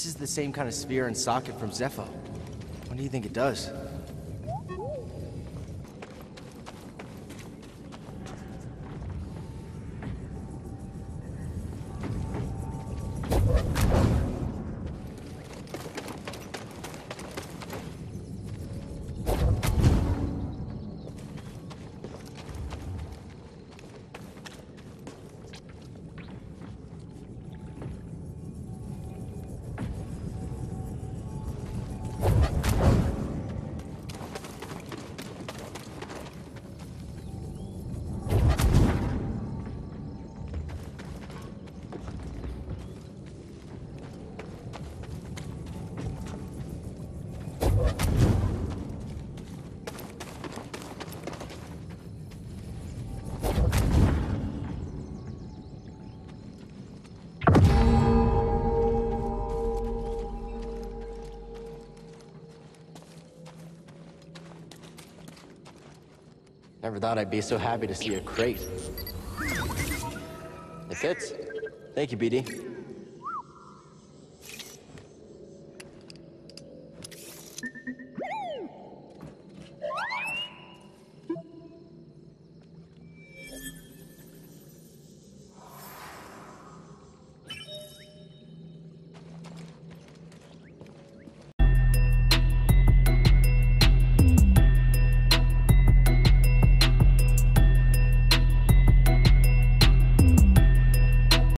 This is the same kind of sphere and socket from Zepho. What do you think it does? Never thought I'd be so happy to see a crate. It fits. Thank you, BD.